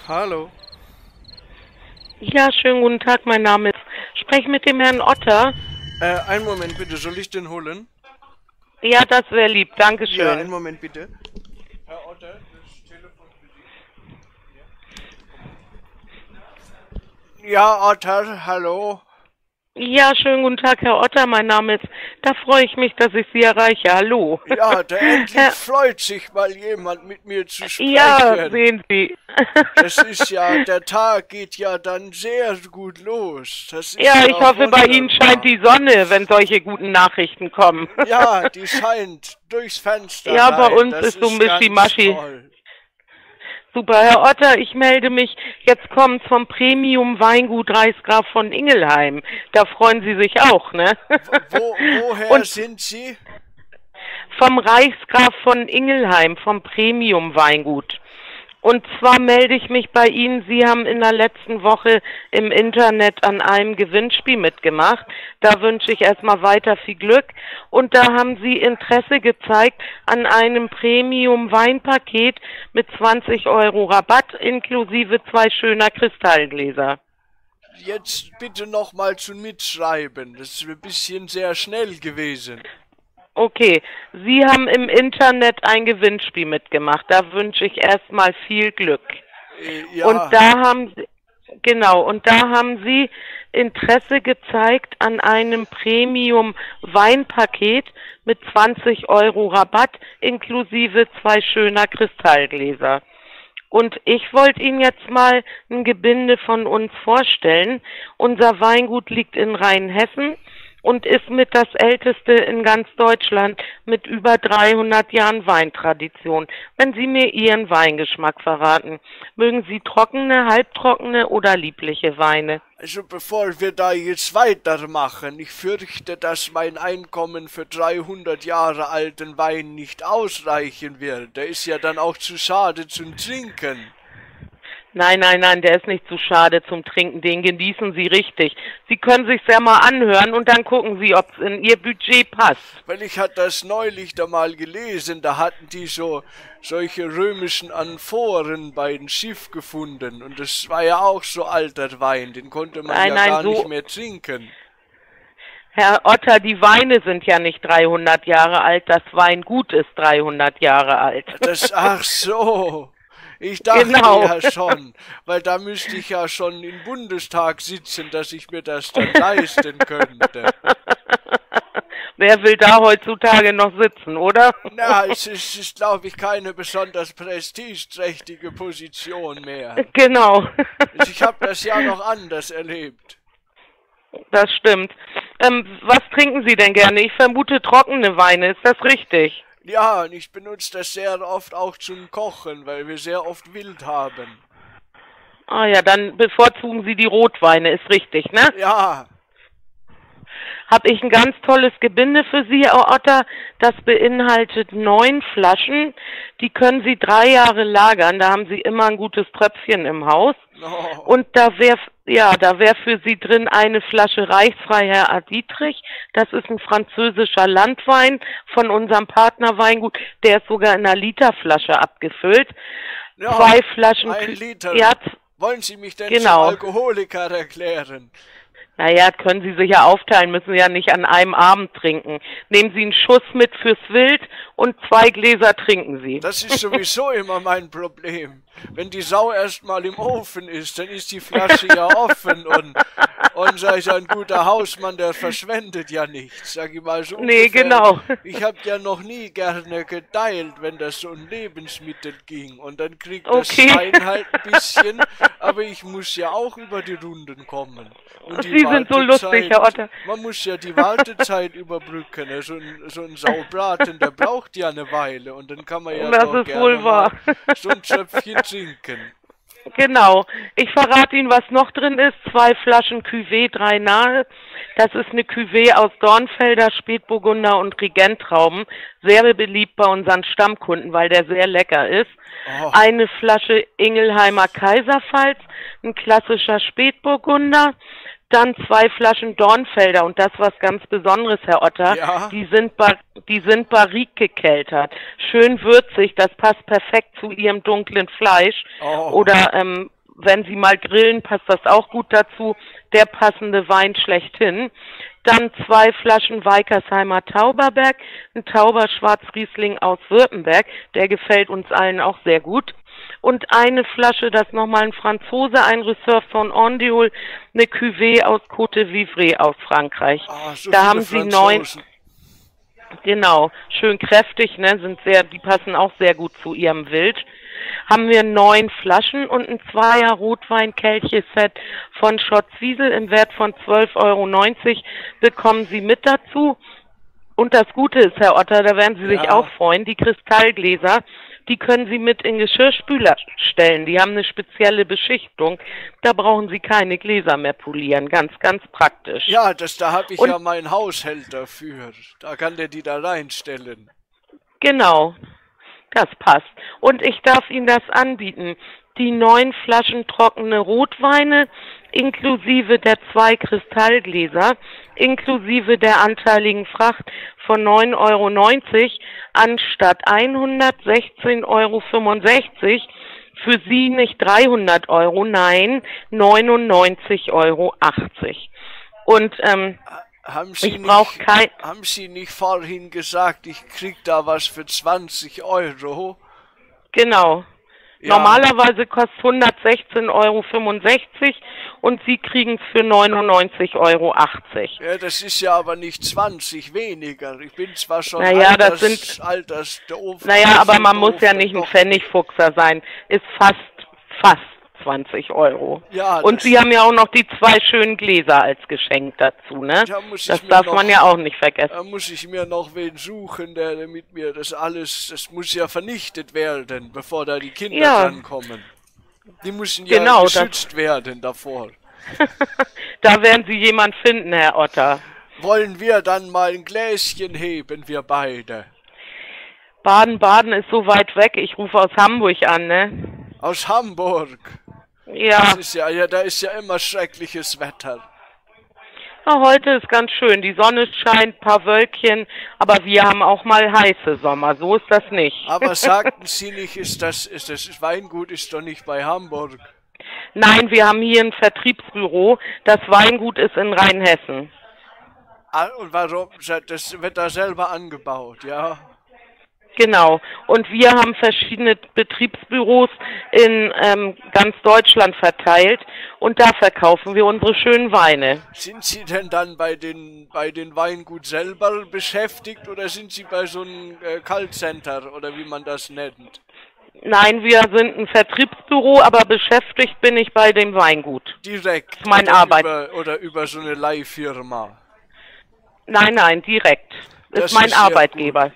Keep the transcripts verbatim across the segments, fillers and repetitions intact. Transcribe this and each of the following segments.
Hallo. Ja, schönen guten Tag, mein Name ist. Spreche mit dem Herrn Otter. Äh, einen Moment bitte, soll ich den holen? Ja, das wäre lieb, Ja, Dankeschön. einen Moment bitte. Herr Otter, das Telefon für Sie. Ja, Otter, hallo. Ja, schönen guten Tag, Herr Otter, mein Name ist. Da freue ich mich, dass ich Sie erreiche. Hallo. Ja, da endlich Herr, freut sich mal jemand mit mir zu sprechen. ja, sehen Sie. Das ist ja, der Tag geht ja dann sehr gut los. Das ist Ja, ja ich hoffe, bei wunderbar. Ihnen scheint die Sonne, wenn solche guten Nachrichten kommen. Ja, die scheint durchs Fenster Ja, rein. bei uns Das ist so ist Mischi ganz Maschi. toll. Super, Herr Otter, ich melde mich. Jetzt kommt's vom Premium Weingut Reichsgraf von Ingelheim. Da freuen Sie sich auch, ne? Wo, woher Und sind Sie? vom Reichsgraf von Ingelheim, vom Premium Weingut. Und zwar melde ich mich bei Ihnen, Sie haben in der letzten Woche im Internet an einem Gewinnspiel mitgemacht. Da wünsche ich erstmal weiter viel Glück. Und da haben Sie Interesse gezeigt an einem Premium-Weinpaket mit zwanzig Euro Rabatt inklusive zwei schöner Kristallgläser. Jetzt bitte nochmal zum Mitschreiben. Das ist ein bisschen sehr schnell gewesen. Okay, Sie haben im Internet ein Gewinnspiel mitgemacht. Da wünsche ich erstmal viel Glück. Äh, ja. Und da haben Sie, genau, und da haben Sie Interesse gezeigt an einem Premium-Weinpaket mit zwanzig Euro Rabatt inklusive zwei schöner Kristallgläser. Und ich wollte Ihnen jetzt mal ein Gebinde von uns vorstellen. Unser Weingut liegt in Rheinhessen und ist mit das älteste in ganz Deutschland mit über dreihundert Jahren Weintradition. Wenn Sie mir Ihren Weingeschmack verraten, mögen Sie trockene, halbtrockene oder liebliche Weine? Also bevor wir da jetzt weitermachen, ich fürchte, dass mein Einkommen für dreihundert Jahre alten Wein nicht ausreichen wird. Der ist ja dann auch zu schade zum Trinken. Nein, nein, nein, der ist nicht zu schade zum Trinken, den genießen Sie richtig. Sie können sich's ja mal anhören und dann gucken Sie, ob es in Ihr Budget passt. Weil ich hatte das neulich da mal gelesen, da hatten die so solche römischen Amphoren bei dem Schiff gefunden und das war ja auch so alter Wein, den konnte man Nein, ja nein, gar so- nicht mehr trinken. Herr Otter, die Weine sind ja nicht dreihundert Jahre alt, das Weingut ist dreihundert Jahre alt. Das, ach so. Ich dachte Genau. ja schon, weil da müsste ich ja schon im Bundestag sitzen, dass ich mir das dann leisten könnte. Wer will da heutzutage noch sitzen, oder? Na, es ist, ist glaube ich, keine besonders prestigeträchtige Position mehr. Genau. Ich habe das ja noch anders erlebt. Das stimmt. Ähm, was trinken Sie denn gerne? Ich vermute trockene Weine, ist das richtig? Ja, und ich benutze das sehr oft auch zum Kochen, weil wir sehr oft Wild haben. Ah ja, dann bevorzugen Sie die Rotweine, ist richtig, ne? Ja, Habe ich ein ganz tolles Gebinde für Sie, Herr Otter. Das beinhaltet neun Flaschen. Die können Sie drei Jahre lagern. Da haben Sie immer ein gutes Tröpfchen im Haus. no. Und da wäre ja, da wäre für Sie drin eine Flasche Reichsfreiherr A. Dietrich. Das ist ein französischer Landwein von unserem Partnerweingut. Der ist sogar in einer Literflasche abgefüllt. Ja, Zwei Flaschen. ein Kü- Liter. Ja, Wollen Sie mich denn Genau. zum Alkoholiker erklären? naja, können Sie sich ja aufteilen, müssen Sie ja nicht an einem Abend trinken. Nehmen Sie einen Schuss mit fürs Wild und zwei Gläser trinken Sie. Das ist sowieso immer mein Problem. Wenn die Sau erstmal im Ofen ist, dann ist die Flasche ja offen und unser ist ein guter Hausmann, der verschwendet ja nichts, sag ich mal so. Nee, ungefähr. genau. Ich habe ja noch nie gerne geteilt, wenn das so um Lebensmittel ging und dann kriegt Okay. das Schwein halt ein bisschen, aber ich muss ja auch über die Runden kommen. Und die Sie sind so lustig, Herr Otter. Man muss ja die Wartezeit überbrücken. So ein, so ein Saubraten, der braucht ja eine Weile und dann kann man ja Das doch ist gerne wohl wahr. mal so ein Tröpfchen trinken. Genau. Ich verrate Ihnen, was noch drin ist. Zwei Flaschen Cuvée, drei nahe. Das ist eine Cuvée aus Dornfelder, Spätburgunder und Regenttrauben. Sehr beliebt bei unseren Stammkunden, weil der sehr lecker ist. Oh. Eine Flasche Ingelheimer Kaiserpfalz, ein klassischer Spätburgunder. Dann zwei Flaschen Dornfelder und das was ganz Besonderes, Herr Otter. Ja. Die sind bar die sind barrique gekeltert. Schön würzig, das passt perfekt zu Ihrem dunklen Fleisch. Oh. Oder ähm, wenn Sie mal grillen, passt das auch gut dazu. Der passende Wein schlechthin. Dann zwei Flaschen Weitersheimer Tauberberg, ein Tauber Schwarzriesling aus Württemberg, der gefällt uns allen auch sehr gut. Und eine Flasche, das nochmal ein Franzose, ein Reserve von Ondeul, eine Cuvée aus Côte d'Ivry aus Frankreich. Ah, so da haben Sie neun, Franzosen. genau, schön kräftig, ne, sind sehr, die passen auch sehr gut zu Ihrem Wild. Haben wir neun Flaschen und ein Zweier Rotwein-Kelche-Set von Schotz-Wiesel im Wert von zwölf Euro neunzig bekommen Sie mit dazu. Und das Gute ist, Herr Otter, da werden Sie sich Ja. auch freuen, die Kristallgläser, die können Sie mit in Geschirrspüler stellen. Die haben eine spezielle Beschichtung. Da brauchen Sie keine Gläser mehr polieren. Ganz, ganz praktisch. Ja, das, da habe ich Und- ja meinen Haushälter für. Da kann der die da reinstellen. Genau, das passt. Und ich darf Ihnen das anbieten. Die neun Flaschen trockene Rotweine, inklusive der zwei Kristallgläser, inklusive der anteiligen Fracht von neun Euro neunzig, anstatt hundertsechzehn Euro fünfundsechzig, für Sie nicht dreihundert Euro, nein, neunundneunzig Euro achtzig. Und ähm, Haben Sie, ich brauche nicht, kein... haben Sie nicht vorhin gesagt, ich krieg da was für zwanzig Euro? Genau. Ja. Normalerweise kostet hundertsechzehn Euro fünfundsechzig und Sie kriegen es für neunundneunzig Euro achtzig. Ja, das ist ja aber nicht zwanzig weniger. Ich bin zwar schon Naja, alters, das sind- alters doof. Naja, aber man doof, muss ja nicht ein doch- Pfennigfuchser sein. Ist fast, fast zwanzig Euro. Ja, Und das- Sie haben ja auch noch die zwei schönen Gläser als Geschenk dazu, ne? Da muss ich Das mir darf noch- man ja auch nicht vergessen. Da muss ich mir noch wen suchen, der mit mir das alles, das muss ja vernichtet werden, bevor da die Kinder Ja. drankommen. Die müssen ja Genau, das- geschützt werden davor. Da werden Sie jemand finden, Herr Otter. Wollen wir dann mal ein Gläschen heben, wir beide? Baden-Baden ist so weit weg. Ich rufe aus Hamburg an, ne? Aus Hamburg. Ja. Das ist ja, ja, da ist ja immer schreckliches Wetter. Na, heute ist ganz schön. Die Sonne scheint, paar Wölkchen, aber wir haben auch mal heiße Sommer. So ist das nicht. Aber sagten Sie nicht, ist das, ist das Weingut ist doch nicht bei Hamburg. Nein, wir haben hier ein Vertriebsbüro. Das Weingut ist in Rheinhessen. Ah, und warum? Das wird da selber angebaut, ja? Genau. Und wir haben verschiedene Betriebsbüros in ähm, ganz Deutschland verteilt und da verkaufen wir unsere schönen Weine. Sind Sie denn dann bei den bei den Weingut selber beschäftigt oder sind Sie bei so einem äh, Callcenter oder wie man das nennt? Nein, wir sind ein Vertriebsbüro, aber beschäftigt bin ich bei dem Weingut. Direkt Meine oder Arbeit. Über, oder über so eine Leihfirma? Nein, nein, direkt. Das Ist mein ist sehr Arbeitgeber.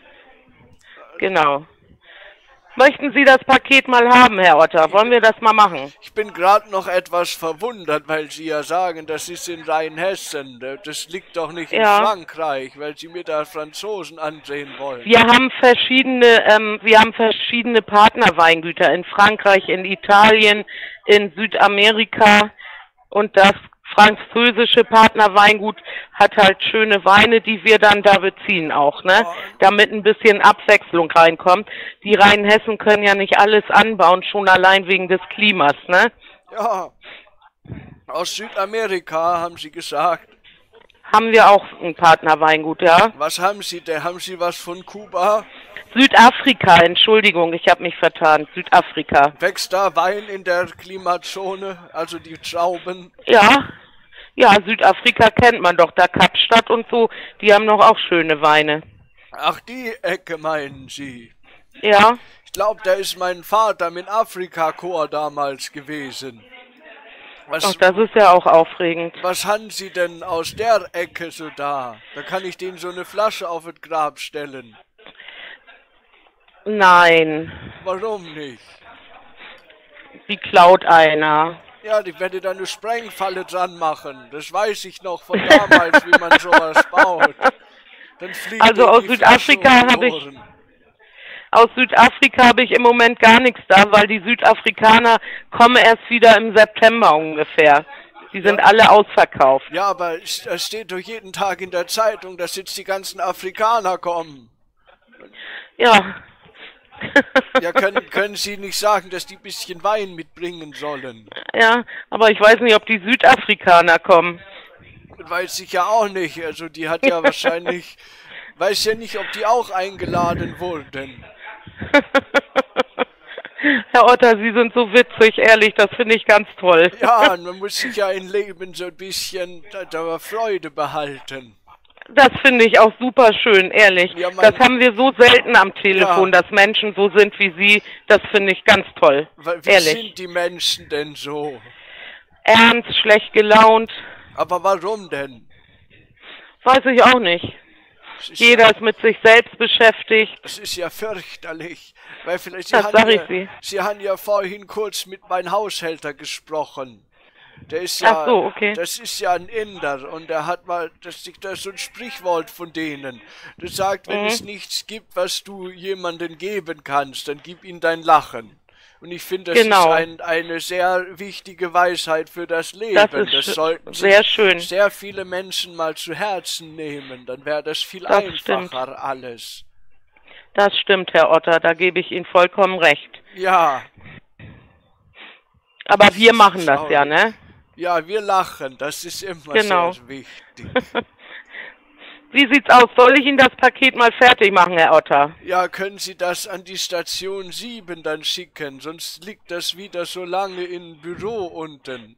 Genau. Möchten Sie das Paket mal haben, Herr Otter? Wollen wir das mal machen? Ich bin gerade noch etwas verwundert, weil Sie ja sagen, das ist in Rheinhessen. Das liegt doch nicht in Ja. Frankreich, weil Sie mir da Franzosen ansehen wollen. Wir haben verschiedene, ähm, wir haben verschiedene Partnerweingüter in Frankreich, in Italien, in Südamerika und das französische Partnerweingut hat halt schöne Weine, die wir dann da beziehen auch, ne? Damit ein bisschen Abwechslung reinkommt. Die Rheinhessen können ja nicht alles anbauen, schon allein wegen des Klimas, ne? Ja, aus Südamerika haben Sie gesagt. Haben wir auch ein Partnerweingut, ja? Was haben Sie denn? Haben Sie was von Kuba? Südafrika, Entschuldigung, ich habe mich vertan. Südafrika. Wächst da Wein in der Klimazone, also die Trauben? Ja, ja, Südafrika kennt man doch, da Kapstadt und so, die haben doch auch schöne Weine. Ach, die Ecke meinen Sie? Ja, Ich glaube, da ist mein Vater mit Afrika-Chor damals gewesen. Was, ach, das ist ja auch aufregend. was haben Sie denn aus der Ecke so da? Da kann ich denen so eine Flasche auf das Grab stellen. Nein, Warum nicht? die klaut einer. Ja, die werde da eine Sprengfalle dran machen. Das weiß ich noch von damals, wie man sowas baut. Dann fliegt Also denen aus die Südafrika Flasche um die habe ich- Ohren. Aus Südafrika habe ich im Moment gar nichts da, weil die Südafrikaner kommen erst wieder im September ungefähr. Die sind Ja. alle ausverkauft. Ja, aber es es steht doch jeden Tag in der Zeitung, dass jetzt die ganzen Afrikaner kommen. Ja, Ja, können, können Sie nicht sagen, dass die ein bisschen Wein mitbringen sollen? Ja, aber ich weiß nicht, ob die Südafrikaner kommen. Weiß ich ja auch nicht. Also die hat ja wahrscheinlich... Weiß ja nicht, ob die auch eingeladen wurden. Herr Otter, Sie sind so witzig, ehrlich, das finde ich ganz toll. Ja, man muss sich ja im Leben so ein bisschen der Freude behalten. Das finde ich auch super schön, ehrlich. Ja, mein, das haben wir so selten am Telefon, ja, dass Menschen so sind wie Sie. Das finde ich ganz toll. Wie ehrlich. sind die Menschen denn so? Ernst, schlecht gelaunt. Aber warum denn? Weiß ich auch nicht. Ist Jeder ja, ist mit sich selbst beschäftigt. Das ist ja fürchterlich. Weil vielleicht Sie, das haben sag ich ja, Sie. Sie haben ja vorhin kurz mit meinem Haushälter gesprochen. Der ist ja, Ach so, okay. Das ist ja ein Inder und der hat mal, das ist so ein Sprichwort von denen. Das sagt, wenn mhm. es nichts gibt, was du jemandem geben kannst, dann gib ihm dein Lachen. Und ich finde, das genau. ist ein, eine sehr wichtige Weisheit für das Leben. Das ist das sollten sehr schön. sehr viele Menschen mal zu Herzen nehmen. Dann wäre das viel das einfacher stimmt. alles. Das stimmt, Herr Otter, da gebe ich Ihnen vollkommen recht. Ja. Aber wir machen das ja, ne? Ja, wir lachen, das ist immer genau. sehr wichtig. Wie sieht's aus? Soll ich Ihnen das Paket mal fertig machen, Herr Otter? Ja, können Sie das an die Station sieben dann schicken, sonst liegt das wieder so lange im Büro unten.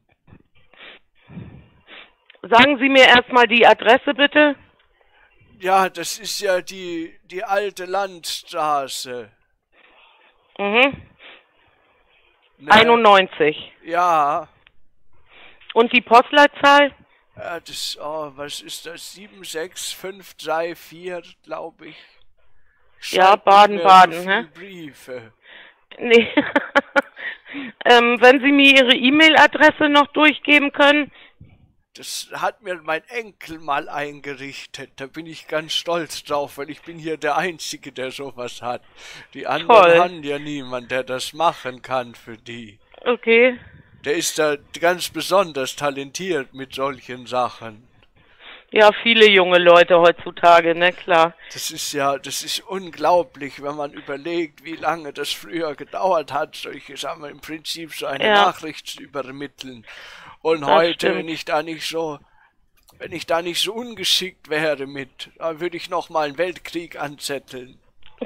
Sagen Sie mir erstmal die Adresse, bitte. Ja, das ist ja die, die alte Landstraße. Mhm. Ne? einundneunzig. Ja. Und die Postleitzahl? Ja, das, oh, was ist das? sieben sechs fünf drei vier, glaube ich. Schreibt ja, Baden-Baden, so hä? Briefe. Nee. ähm, wenn Sie mir Ihre E-Mail-Adresse noch durchgeben können? Das hat mir mein Enkel mal eingerichtet. Da bin ich ganz stolz drauf, weil ich bin hier der Einzige, der sowas hat. Die anderen Toll. haben ja niemand, der das machen kann für die. Okay. Der ist da ganz besonders talentiert mit solchen Sachen. Ja, viele junge Leute heutzutage, ne, klar. Das ist ja, das ist unglaublich, wenn man überlegt, wie lange das früher gedauert hat, solche, sagen wir, im Prinzip so eine ja. Nachricht zu übermitteln. Und das heute, stimmt. wenn ich da nicht so, wenn ich da nicht so ungeschickt wäre mit, dann würde ich noch mal einen Weltkrieg anzetteln.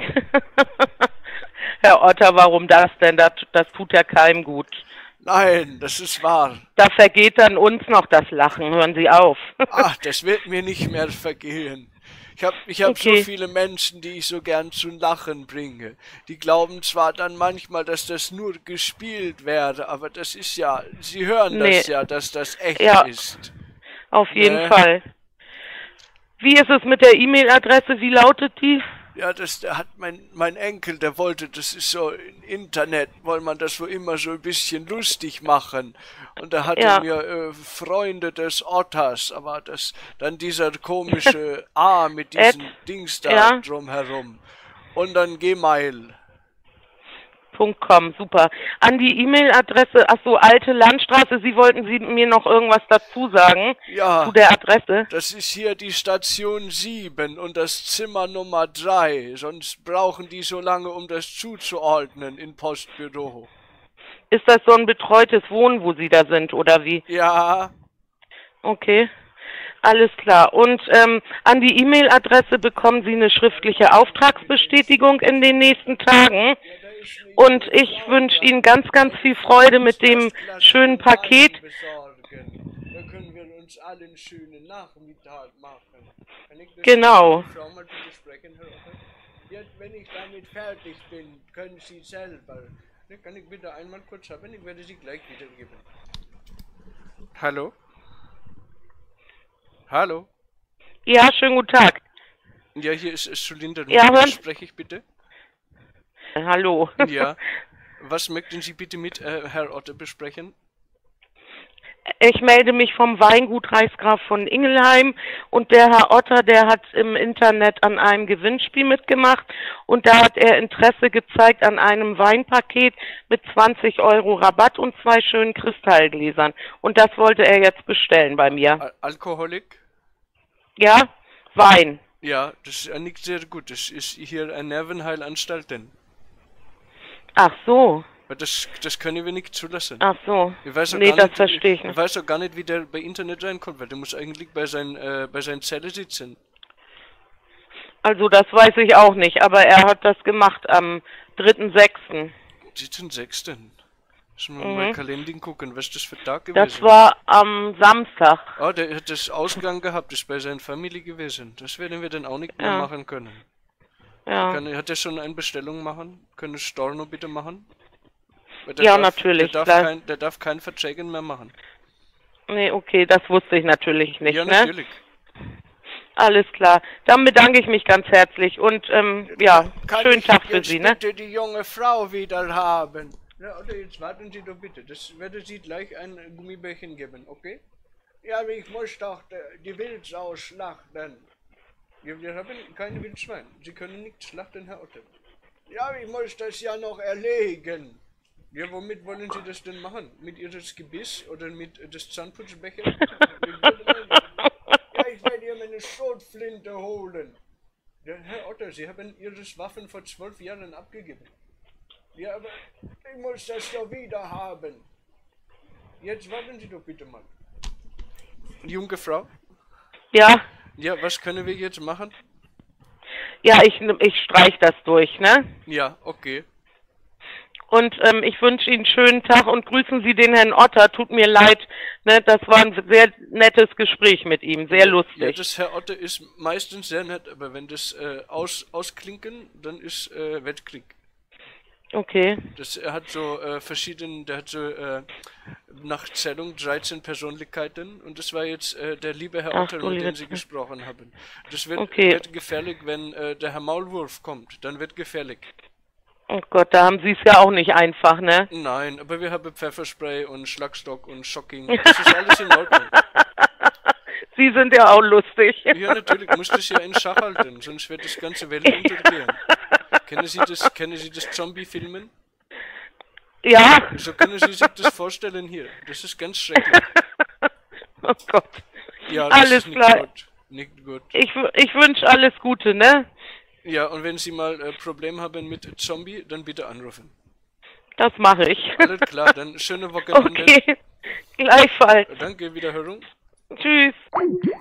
Herr Otter, warum das denn? Das, das tut ja keinem gut. Nein, das ist wahr. Da vergeht dann uns noch das Lachen, hören Sie auf. Ach, das wird mir nicht mehr vergehen. Ich habe ich hab okay. so viele Menschen, die ich so gern zum Lachen bringe. Die glauben zwar dann manchmal, dass das nur gespielt wäre, aber das ist ja, sie hören nee. das ja, dass das echt ja, ist. Auf jeden ne? Fall. Wie ist es mit der E-Mail-Adresse? Wie lautet die? Ja, das der hat mein, mein Enkel, der wollte, das ist so im Internet, wollte man das wohl immer so ein bisschen lustig machen. Und da hatte ja. mir äh, Freunde des Otters, aber das dann dieser komische A mit diesen Ed, Dings da ja. drumherum. Und dann Gmail. .com, super. An die E-Mail-Adresse, ach so, Alte Landstraße, Sie wollten Sie mir noch irgendwas dazu sagen? Ja. Zu der Adresse? Das ist hier die Station sieben und das Zimmer Nummer drei. Sonst brauchen die so lange, um das zuzuordnen in Postbüro. Ist das so ein betreutes Wohnen, wo Sie da sind, oder wie? Ja. Okay. Alles klar. Und ähm, an die E-Mail-Adresse bekommen Sie eine schriftliche Auftragsbestätigung in den nächsten Tagen. Und ich wünsche Ihnen ganz, ganz viel Freude mit dem schönen Paket. Da können wir uns alle einen schönen Nachmittag machen. Genau. Wenn ich damit fertig bin, können Sie selber. Kann ich bitte einmal kurz haben? Ich werde Sie gleich wiedergeben. Hallo? Hallo? Ja, schönen guten Tag. Ja, hier ist es Zylinder. Ja, hören... Spreche ich bitte? Hallo. Ja. Was möchten Sie bitte mit äh, Herr Otter besprechen? Ich melde mich vom Weingut Reichsgraf von Ingelheim und der Herr Otter, der hat im Internet an einem Gewinnspiel mitgemacht und da hat er Interesse gezeigt an einem Weinpaket mit zwanzig Euro Rabatt und zwei schönen Kristallgläsern. Und das wollte er jetzt bestellen bei mir. Al Alkoholik? Ja, Wein. Ja, das ist ja nicht sehr gut. Das ist hier eine Nervenheilanstalt denn. Ach so. Weil das, das können wir nicht zulassen. Ach so. Ich weiß auch Nee, gar das nicht, verstehe ich ich nicht. weiß auch gar nicht, wie der bei Internet reinkommt, weil der muss eigentlich bei, sein, äh, bei seinen Zelle sitzen. Also das weiß ich auch nicht, aber er hat das gemacht am dritten sechsten dritten sechsten Müssen wir Mhm. mal Kalender gucken, was ist das für Tag gewesen? Das war am Samstag. Ah, der hat das Ausgang gehabt, ist bei seiner Familie gewesen. Das werden wir dann auch nicht mehr Ja. machen können. Ja, Kann, hat er schon eine Bestellung machen? Können Storno bitte machen? Weil der ja darf, natürlich, Der darf, klar. kein, der darf kein Verträgen mehr machen. Nee, okay, das wusste ich natürlich nicht, Ja, ne? natürlich. Alles klar. Dann bedanke ich mich ganz herzlich und ähm, ja, Kann schönen ich Tag für jetzt Sie, ne? bitte die junge Frau wieder haben? Ja, oder jetzt warten Sie doch bitte. Das werde Sie gleich ein Gummibärchen geben, okay? Ja, aber ich muss doch die, die Wildsau schlachten. Wir, wir haben keine Wildschwein. Sie können nicht schlachten, Herr Otte. Ja, aber ich muss das ja noch erlegen. Ja, womit wollen Sie das denn machen? Mit Ihres Gebiss oder mit äh, des Zahnputzbecher? Ja, ich werde ihr meine Schrotflinte holen. Ja, Herr Otter, Sie haben Ihres Waffen vor zwölf Jahren abgegeben. Ja, aber ich muss das doch wieder haben. Jetzt warten Sie doch bitte mal. Junge Frau? Ja, Ja, was können wir jetzt machen? ja, ich, ich streich das durch, ne? Ja, okay. Und ähm, ich wünsche Ihnen einen schönen Tag und grüßen Sie den Herrn Otter. Tut mir leid, ne? Das war ein sehr nettes Gespräch mit ihm, sehr Ja, lustig. das Herr Otter ist meistens sehr nett, aber wenn das äh, aus, ausklinken, dann ist äh, Wettkrieg. Okay. Das, er hat so äh, verschiedene, der hat so äh, nach Zählung dreizehn Persönlichkeiten und das war jetzt äh, der liebe Herr Ach, Otter, du mit liebe dem Sie Zeit. gesprochen haben. Das wird, Okay. wird gefährlich, wenn äh, der Herr Maulwurf kommt, dann wird gefährlich. Oh Gott, da haben Sie es ja auch nicht einfach, ne? Nein, aber wir haben Pfefferspray und Schlagstock und Shocking, das ist alles in Ordnung. Sie sind ja auch lustig. Ja, natürlich, muss das ja in Schach halten, sonst wird das ganze Welt untergehen. Kennen Sie das, kennen Sie das Zombie-Filmen? Ja. So können Sie sich das vorstellen hier. Das ist ganz schrecklich. Oh Gott. Ja, das Alles ist nicht klar. gut. Nicht gut. Ich, w- ich wünsche alles Gute, ne? Ja, und wenn Sie mal äh, Probleme haben mit Zombie, dann bitte anrufen. Das mache ich. Alles klar, dann schöne Wochenende. Okay. Gleichfalls. Danke, Wiederhörung. Tschüss.